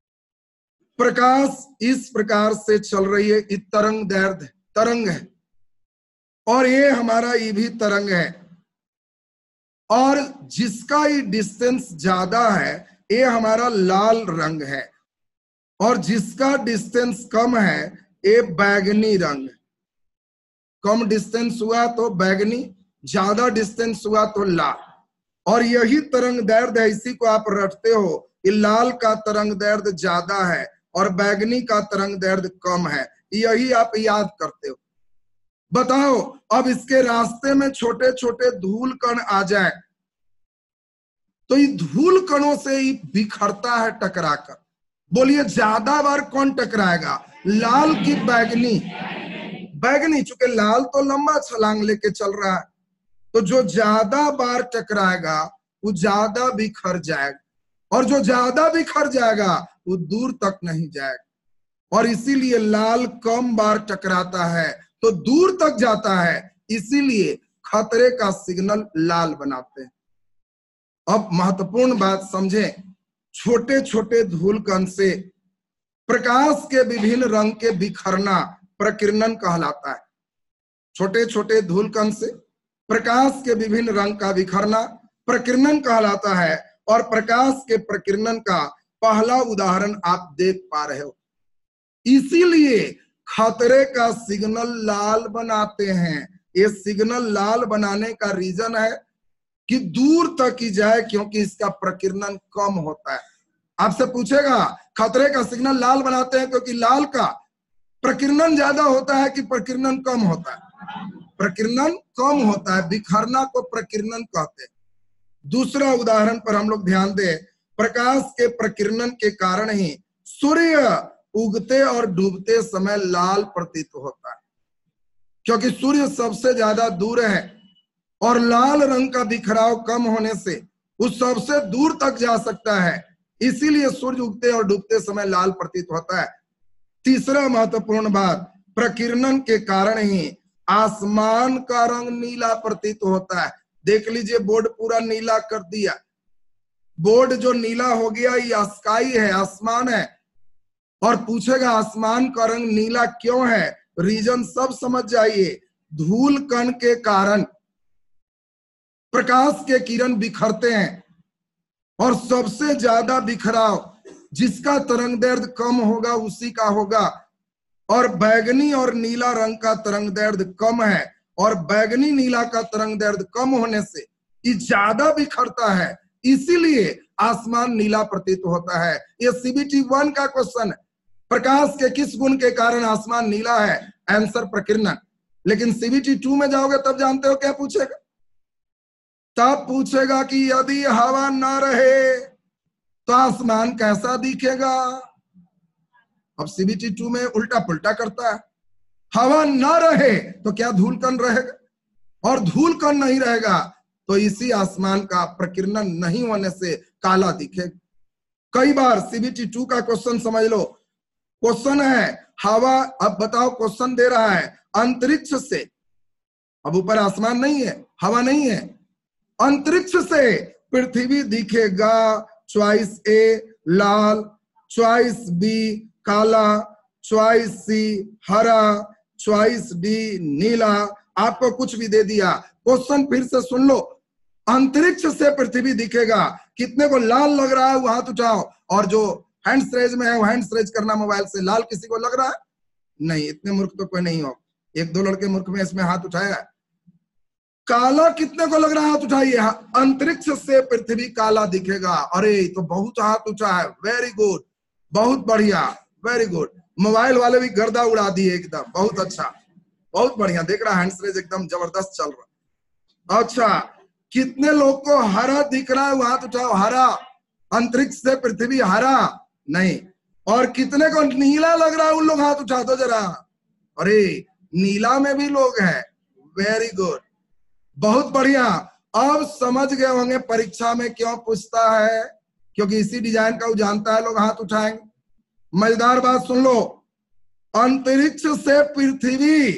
Speaker 1: प्रकाश इस प्रकार से चल रही है, ये तरंग दैर्ध्य तरंग है और ये हमारा ये भी तरंग है, और जिसका ये डिस्टेंस ज्यादा है ये हमारा लाल रंग है और जिसका डिस्टेंस कम है ये बैगनी रंग है। कम डिस्टेंस हुआ तो बैगनी, ज्यादा डिस्टेंस हुआ तो लाल। और यही तरंग दैर्ध्य है, इसी को आप रटते हो कि लाल का तरंग दैर्ध्य ज्यादा है और बैगनी का तरंग दैर्ध्य कम है, यही आप याद करते हो। बताओ अब इसके रास्ते में छोटे छोटे धूल कण आ जाए तो ये धूल कणों से ही बिखरता है टकराकर। बोलिए ज्यादा बार कौन टकराएगा, लाल की बैगनी? बैगनी, चूंकि लाल तो लंबा छलांग लेके चल रहा है तो जो ज्यादा बार टकराएगा वो ज्यादा बिखर जाएगा और जो ज्यादा बिखर जाएगा वो दूर तक नहीं जाएगा। और इसीलिए लाल कम बार टकराता है तो दूर तक जाता है, इसीलिए खतरे का सिग्नल लाल बनाते हैं। अब महत्वपूर्ण बात समझें, छोटे छोटे धूल कण से प्रकाश के विभिन्न रंग के बिखरना प्रकीर्णन कहलाता है। छोटे छोटे धूल कण से प्रकाश के विभिन्न रंग का बिखरना प्रकीर्णन कहलाता है। और प्रकाश के प्रकीर्णन का पहला उदाहरण आप देख पा रहे हो। इसीलिए खतरे का सिग्नल लाल बनाते हैं। ये सिग्नल लाल बनाने का रीजन है कि दूर तक ही जाए, क्योंकि इसका प्रकीर्णन कम होता है। आपसे पूछेगा खतरे का सिग्नल लाल बनाते हैं क्योंकि लाल का प्रकीर्णन ज्यादा होता है कि प्रकीर्णन कम होता है? प्रकीर्णन कम होता है। बिखरना को प्रकीर्णन कहते हैं। दूसरा उदाहरण पर हम लोग ध्यान दें, प्रकाश के प्रकीर्णन के कारण ही सूर्य उगते और डूबते समय लाल प्रतीत होता है, क्योंकि सूर्य सबसे ज्यादा दूर है और लाल रंग का बिखराव कम होने से वो सबसे दूर तक जा सकता है। इसीलिए सूर्य उगते और डूबते समय लाल प्रतीत होता है। तीसरा महत्वपूर्ण बात, प्रकीर्णन के कारण ही आसमान का रंग नीला प्रतीत होता है। देख लीजिए, बोर्ड पूरा नीला कर दिया। बोर्ड जो नीला हो गया ये स्काई है, आसमान है। और पूछेगा आसमान का रंग नीला क्यों है? रीजन सब समझ जाइए। धूल कण के कारण प्रकाश के किरण बिखरते हैं और सबसे ज्यादा बिखराव जिसका तरंग दैर्ध्य कम होगा उसी का होगा। और बैगनी और नीला रंग का तरंग दैर्ध्य कम है और बैगनी नीला का तरंग दैर्ध्य कम होने से ये ज्यादा बिखरता है, इसीलिए आसमान नीला प्रतीत होता है। ये सीबीटी वन का क्वेश्चन है। प्रकाश के किस गुण के कारण आसमान नीला है? आंसर प्रकीर्णन। लेकिन सीबीटी टू में जाओगे तब जानते हो क्या पूछेगा? तब पूछेगा कि यदि हवा ना रहे तो आसमान कैसा दिखेगा। अब सीबीटी टू में उल्टा पुल्टा करता है। हवा ना रहे तो क्या धूल कण रहेगा, और धूल कण नहीं रहेगा तो इसी आसमान का प्रकीर्णन नहीं होने से काला दिखेगा। कई बार सीबीटी टू का क्वेश्चन समझ लो। क्वेश्चन है हवा, अब बताओ क्वेश्चन दे रहा है अंतरिक्ष से, अब ऊपर आसमान नहीं है, हवा नहीं है, अंतरिक्ष से पृथ्वी दिखेगा। चॉइस ए लाल, चॉइस बी काला, चॉइस सी हरा, चॉइस डी नीला। आपको कुछ भी दे दिया। क्वेश्चन फिर से सुन लो। अंतरिक्ष से पृथ्वी दिखेगा। कितने को लाल लग रहा है वो हाथ उठाओ। और जो हैंड्स रेज में है वो हैंड्स रेज करना मोबाइल से। लाल किसी को लग रहा है? नहीं, इतने मूर्ख तो कोई नहीं हो। एक दो लड़के मूर्ख में इसमें हाथ उठाया। काला कितने को लग रहा है? हाथ उठाइए। अंतरिक्ष से पृथ्वी काला दिखेगा। अरे तो बहुत हाथ उठा है। वेरी गुड, बहुत बढ़िया, वेरी गुड। मोबाइल वाले भी गर्दा उड़ा दिए एकदम। बहुत अच्छा, बहुत बढ़िया। देख रहा हैंड्स रेज एकदम जबरदस्त चल रहा। अच्छा, कितने लोग को हरा दिख रहा है वो हाथ उठाओ। हरा, अंतरिक्ष से पृथ्वी हरा नहीं। और कितने को नीला लग रहा है उन लोग हाथ उठा दो जरा। अरे नीला में भी लोग हैं। वेरी गुड, बहुत बढ़िया। अब समझ गए होंगे परीक्षा में क्यों पूछता है, क्योंकि इसी डिजाइन का वो जानता है लोग हाथ उठाएंगे। मजेदार बात सुन लो, अंतरिक्ष से पृथ्वी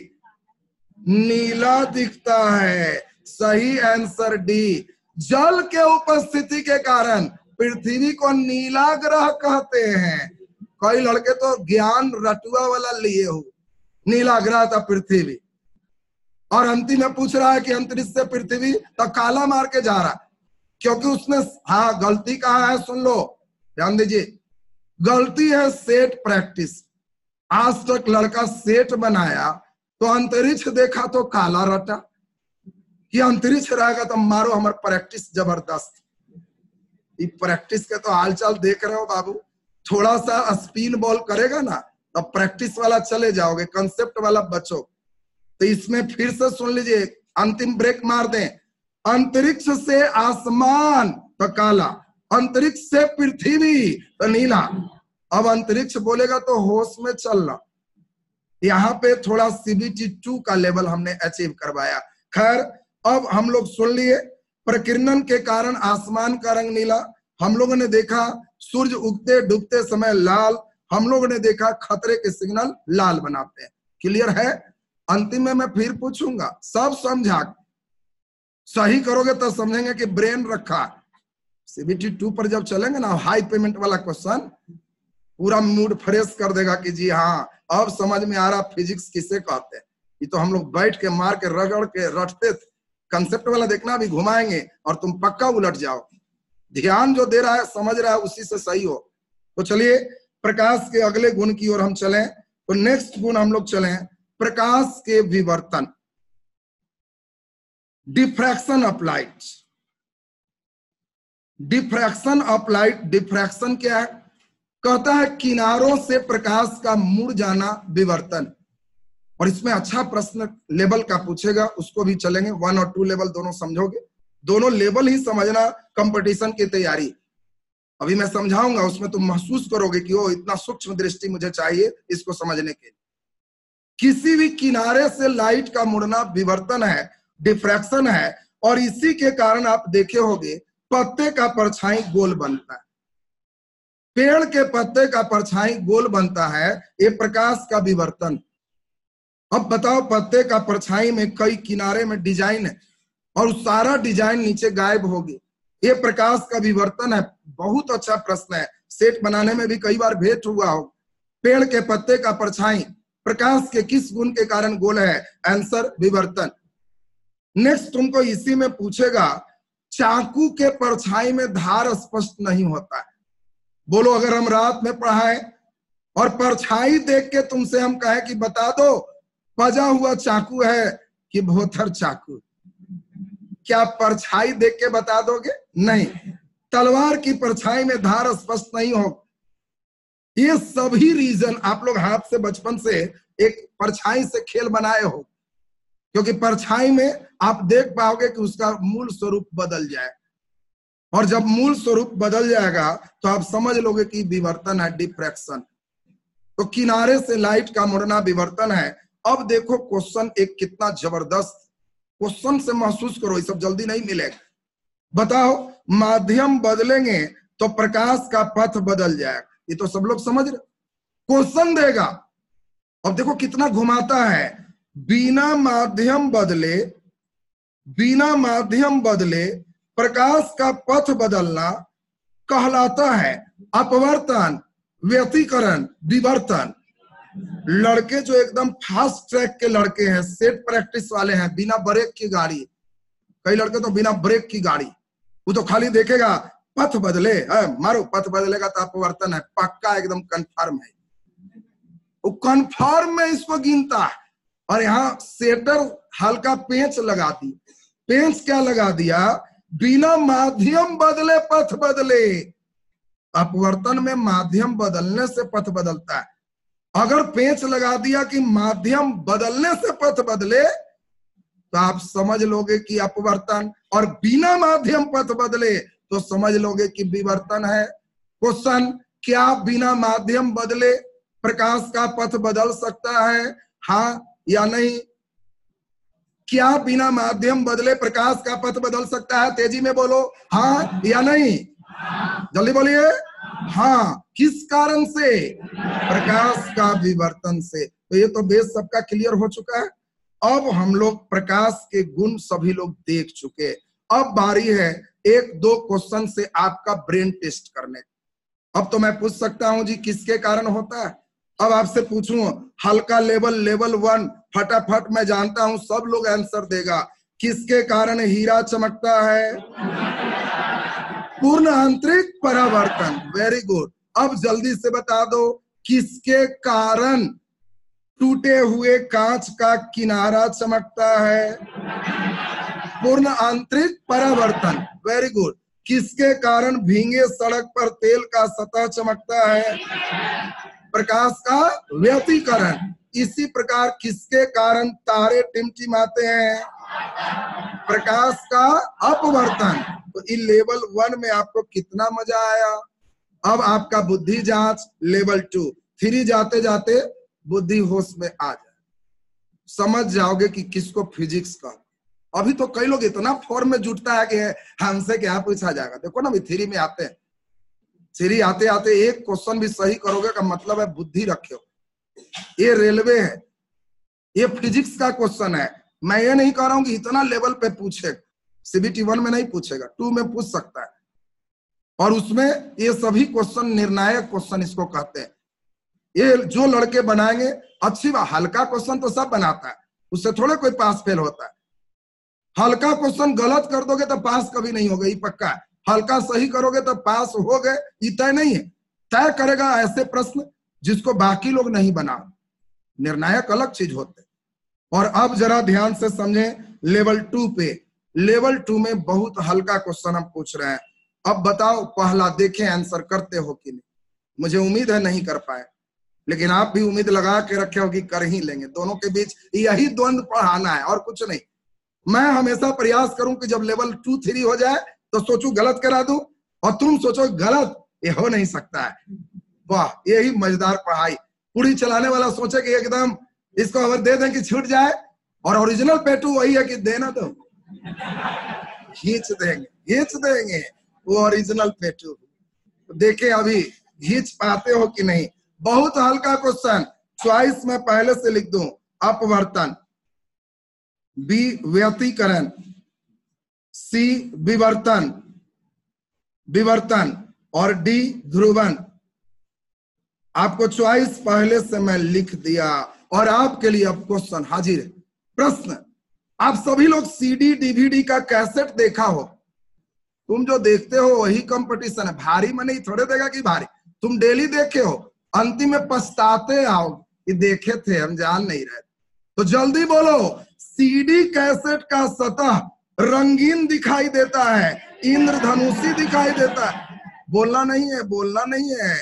Speaker 1: नीला दिखता है। सही आंसर डी। जल के उपस्थिति के कारण पृथ्वी को नीला ग्रह कहते हैं। कई लड़के तो ज्ञान रटुआ वाला लिए हो, नीला ग्रह था पृथ्वी। और अंतिम में पूछ रहा है कि अंतरिक्ष से पृथ्वी तो काला मार के जा रहा, क्योंकि उसने हाँ गलती कहा है। सुन लो, ध्यान दीजिए। गलती है सेट प्रैक्टिस। आज तक लड़का सेट बनाया तो अंतरिक्ष देखा तो काला रटा। कि अंतरिक्ष रहेगा तो मारो, हमारे प्रैक्टिस जबरदस्त। ये प्रैक्टिस के तो हालचाल देख रहे हो बाबू। थोड़ा सा स्पिन बॉल करेगा ना तब प्रैक्टिस वाला चले जाओगे, कंसेप्ट वाला बचो। तो इसमें फिर से सुन लीजिए, अंतिम ब्रेक मार दें। अंतरिक्ष से आसमान तो काला, अंतरिक्ष से पृथ्वी तो नीला। अब अंतरिक्ष बोलेगा तो होश में चलना। यहाँ पे थोड़ा सीबीटी टू का लेवल हमने अचीव करवाया। खैर, अब हम लोग सुन लिए प्रकीर्णन के कारण आसमान का रंग नीला। हम लोगों ने देखा सूर्य उगते डूबते समय लाल। हम लोगों ने देखा खतरे के सिग्नल लाल बनाते हैं। क्लियर है? अंतिम में मैं फिर पूछूंगा, सब समझा? सही करोगे तो समझेंगे कि ब्रेन रखा। सीबीटी टू पर जब चलेंगे ना हाई पेमेंट वाला क्वेश्चन, पूरा मूड फ्रेश कर देगा कि जी हाँ अब समझ में आ रहा फिजिक्स किसे कहते हैं। ये तो हम लोग बैठ के मार के रगड़ के रटते थे। कंसेप्ट वाला देखना भी घुमाएंगे और तुम पक्का उलट जाओ। ध्यान जो दे रहा है समझ रहा है उसी से सही हो। तो चलिए प्रकाश के अगले गुण की ओर हम चलें। तो नेक्स्ट गुण हम लोग चलें प्रकाश के विवर्तन, diffraction of light. Diffraction of light, diffraction क्या है? कहता है किनारों से प्रकाश का मुड़ जाना, विवर्तन। और इसमें अच्छा प्रश्न लेवल का पूछेगा, उसको भी चलेंगे। वन और टू लेवल दोनों समझोगे, दोनों लेवल ही समझना कंपटीशन की तैयारी। अभी मैं समझाऊंगा, उसमें तुम महसूस करोगे कि ओ इतना सूक्ष्म दृष्टि मुझे चाहिए इसको समझने के लिए। किसी भी किनारे से लाइट का मुड़ना विवर्तन है, डिफ्रैक्शन है। और इसी के कारण आप देखे होंगे पत्ते का परछाई गोल बनता है। पेड़ के पत्ते का परछाई गोल बनता है, ये प्रकाश का विवर्तन। अब बताओ पत्ते का परछाई में कई किनारे में डिजाइन है और सारा डिजाइन नीचे गायब होगी, ये प्रकाश का विवर्तन है। बहुत अच्छा प्रश्न है, सेट बनाने में भी कई बार भेंट हुआ हो। पेड़ के पत्ते का परछाई प्रकाश के किस गुण के कारण गोल है? आंसर विवर्तन। नेक्स्ट तुमको इसी में पूछेगा चाकू के परछाई में धार स्पष्ट नहीं होता है। बोलो अगर हम रात में पढ़ाए और परछाई देख के तुमसे हम कहे कि बता दो पजा हुआ चाकू है कि भोथर चाकू, क्या परछाई देख के बता दोगे? नहीं। तलवार की परछाई में धार स्पष्ट नहीं हो। ये सभी रीजन आप लोग हाथ से बचपन से एक परछाई से खेल बनाए हो, क्योंकि परछाई में आप देख पाओगे कि उसका मूल स्वरूप बदल जाए, और जब मूल स्वरूप बदल जाएगा तो आप समझ लोगे कि विवर्तन है, डिफ्रैक्शन। तो किनारे से लाइट का मुड़ना विवर्तन है। अब देखो क्वेश्चन एक कितना जबरदस्त क्वेश्चन से महसूस करो, ये सब जल्दी नहीं मिलेगा। बताओ माध्यम बदलेंगे तो प्रकाश का पथ बदल जाएगा, ये तो सब लोग समझ रहे। क्वेश्चन देगा, अब देखो कितना घुमाता है। बिना माध्यम बदले, बिना माध्यम बदले प्रकाश का पथ बदलना कहलाता है अपवर्तन, व्यतिकरण, विवर्तन। लड़के जो एकदम फास्ट ट्रैक के लड़के हैं, सेट प्रैक्टिस वाले हैं, बिना ब्रेक की गाड़ी, कई लड़के तो बिना ब्रेक की गाड़ी, वो तो खाली देखेगा पथ बदले, मारो पथ बदलेगा तो अपवर्तन है, पक्का एकदम कंफर्म है, वो कंफर्म में इसको गिनता है। और यहाँ सेटर हल्का पेंच लगा दी। पेंच क्या लगा दिया? बिना माध्यम बदले पथ बदले। अपवर्तन में माध्यम बदलने से पथ बदलता है। अगर पेंच लगा दिया कि माध्यम बदलने से पथ बदले तो आप समझ लोगे कि अपवर्तन, और बिना माध्यम पथ बदले तो समझ लोगे कि विवर्तन है। क्वेश्चन, क्या बिना माध्यम बदले प्रकाश का पथ बदल सकता है, हाँ या नहीं? क्या बिना माध्यम बदले प्रकाश का पथ बदल सकता है? तेजी में बोलो, हाँ या नहीं? जल्दी बोलिए। हाँ, किस कारण से? प्रकाश का विवर्तन से। तो ये तो बेस सबका क्लियर हो चुका है। अब हम लोग प्रकाश के गुण सभी लोग देख चुके। अब बारी है एक दो क्वेश्चन से आपका ब्रेन टेस्ट करने। अब तो मैं पूछ सकता हूं जी किसके कारण होता है। अब आपसे पूछूं हल्का लेवल, लेवल वन, फटाफट मैं जानता हूं सब लोग आंसर देगा। किसके कारण हीरा चमकता है? पूर्ण आंतरिक परावर्तन। Very good. अब जल्दी से बता दो किसके कारण टूटे हुए कांच का किनारा चमकता है? पूर्ण आंतरिक परावर्तन। Very good. किसके कारण भींगे सड़क पर तेल का सतह चमकता है? प्रकाश का व्यतिकरण। इसी प्रकार किसके कारण तारे टिमटिमाते हैं? प्रकाश का अपवर्तन। तो इन लेवल वन में आपको कितना मजा आया। अब आपका बुद्धि जांच लेवल टू, थ्री जाते जाते बुद्धि होश में आ जाए, समझ जाओगे कि किसको फिजिक्स का। अभी तो कई लोग इतना फॉर्म में जुटता है कि हमसे क्या पूछा जाएगा। देखो ना, अभी थ्री में आते हैं, थ्री आते आते एक क्वेश्चन भी सही करोगे का मतलब है बुद्धि रखे हो। ये रेलवे है, ये फिजिक्स का क्वेश्चन है। मैं ये नहीं कह रहा हूं कि इतना लेवल पे पूछेगा, सीबीटी वन में नहीं पूछेगा, टू में पूछ सकता है। और उसमें ये सभी क्वेश्चन निर्णायक क्वेश्चन इसको कहते हैं। ये जो लड़के बनाएंगे अच्छी बात, हल्का क्वेश्चन तो सब बनाता है, उससे थोड़े कोई पास फेल होता है। हल्का क्वेश्चन गलत कर दोगे तो पास कभी नहीं होगा, ये पक्का है। हल्का सही करोगे तो पास हो गए, ये तय नहीं है। तय करेगा ऐसे प्रश्न जिसको बाकी लोग नहीं बना। निर्णायक अलग चीज होते। और अब जरा ध्यान से समझें, लेवल टू पे, लेवल टू में बहुत हल्का क्वेश्चन हम पूछ रहे हैं। अब बताओ, पहला देखें आंसर करते हो कि नहीं। मुझे उम्मीद है नहीं कर पाए, लेकिन आप भी उम्मीद लगा के रखे हो कि कर ही लेंगे। दोनों के बीच यही द्वंद्व पढ़ाना है और कुछ नहीं। मैं हमेशा प्रयास करूं कि जब लेवल टू थ्री हो जाए तो सोचू गलत करा दूं, और तुम सोचो गलत, ये हो नहीं सकता है। वाह, यही मजेदार पढ़ाई। पूरी चलाने वाला सोचे कि एकदम इसको अगर दे दें कि छूट जाए, और ओरिजिनल पेटू वही है कि देना तो खींच देंगे, खींच देंगे वो ओरिजिनल पेटू। देखे अभी खींच पाते हो कि नहीं। बहुत हल्का क्वेश्चन, चॉइस में पहले से लिख दूं। अपवर्तन, बी व्यतिकरण, सी विवर्तन, विवर्तन और डी ध्रुवन। आपको चॉइस पहले से मैं लिख दिया और आपके लिए अब क्वेश्चन हाजिर है। प्रश्न, आप सभी लोग सीडी डीवीडी का कैसेट देखा हो। तुम जो देखते हो वही कंपटीशन है। भारी में नहीं थोड़े देगा कि भारी, तुम डेली देखे हो, अंतिम में पछताते आओ कि देखे थे हम जान नहीं रहे। तो जल्दी बोलो, सीडी कैसेट का सतह रंगीन दिखाई देता है, इंद्रधनुषी दिखाई देता है। बोलना नहीं है, बोलना नहीं है,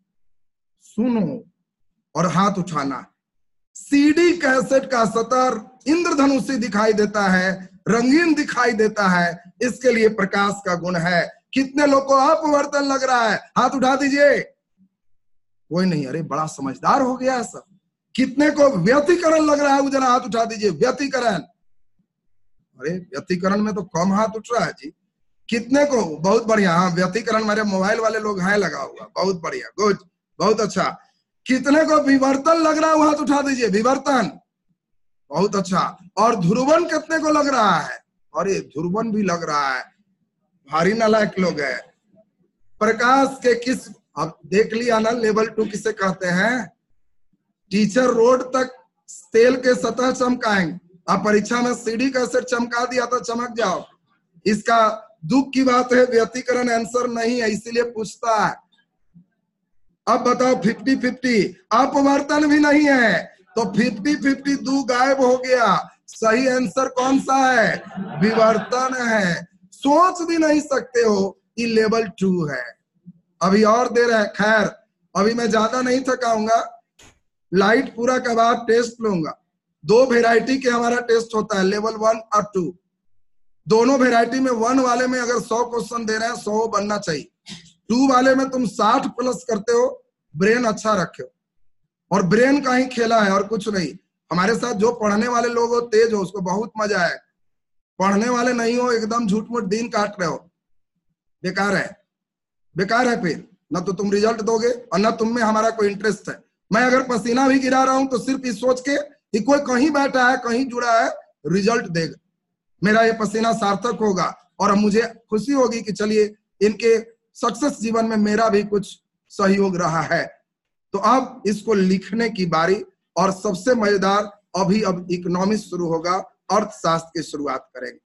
Speaker 1: सुनो और हाथ उठाना। सीडी कैसेट का सतह इंद्रधनुषी दिखाई देता है, रंगीन दिखाई देता है, इसके लिए प्रकाश का गुण है। कितने लोग को अपवर्तन लग रहा है, हाथ उठा दीजिए। कोई नहीं, अरे बड़ा समझदार हो गया सब। कितने को व्यतिकरण लग रहा है, जरा हाथ उठा दीजिए। व्यतिकरण, अरे व्यतिकरण में तो कम हाथ उठ रहा है जी। कितने को, बहुत बढ़िया। हाँ, व्यतिकरण मेरे मोबाइल वाले लोग हैं लगा हुआ, बहुत बढ़िया, गुड, बहुत अच्छा। कितने को विवर्तन लग रहा है, हाथ उठा दीजिए। विवर्तन, बहुत अच्छा। और ध्रुवन कितने को लग रहा है, अरे ध्रुवन भी लग रहा है, भारी नालायक लोग है। प्रकाश के किस, अब देख लिया ना लेवल टू किसे कहते हैं। टीचर रोड तक तेल के सतह चमकाएंगे, अब परीक्षा में सीडी कैसेट चमका दिया तो चमक जाओ। इसका दुख की बात है, व्यतिकरण आंसर नहीं है, इसीलिए पूछता है। अब बताओ फिफ्टी फिफ्टी, अपवर्तन भी नहीं है तो फिफ्टी फिफ्टी दो गायब हो गया। सही आंसर कौन सा है, विवर्तन है। सोच भी नहीं सकते हो कि लेवल टू है। अभी और देर है, खैर अभी मैं ज्यादा नहीं थकाऊंगा। लाइट पूरा के बाद टेस्ट लूंगा। दो वेराइटी के हमारा टेस्ट होता है, लेवल वन और टू। दोनों वेराइटी में वन वाले में अगर सौ क्वेश्चन दे रहे हैं, सौ बनना चाहिए। टू वाले में तुम साठ प्लस करते हो, ब्रेन अच्छा रखे हो, और ब्रेन का ही खेला है और कुछ नहीं। हमारे साथ जो पढ़ने वाले लोग हो, तेज हो, उसको बहुत मजा है। पढ़ने वाले नहीं हो, एकदम झूठ मूठ दिन काट रहे हो, बेकार है, बेकार है। फिर न तो तुम रिजल्ट दोगे और न तुम में हमारा कोई इंटरेस्ट है। मैं अगर पसीना भी गिरा रहा हूं तो सिर्फ इस सोच के कि कोई कहीं बैठा है, कहीं जुड़ा है, रिजल्ट देगा, मेरा ये पसीना सार्थक होगा और मुझे खुशी होगी कि चलिए इनके सक्सेस जीवन में मेरा भी कुछ सहयोग रहा है। तो अब इसको लिखने की बारी, और सबसे मजेदार, अभी अब इकोनॉमिक्स शुरू होगा, अर्थशास्त्र की शुरुआत करेंगे।